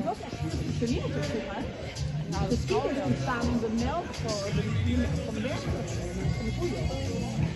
was echt functioneel te vroeger. Nou, de skiers ontstaan om de melk van de bergen van de koeien.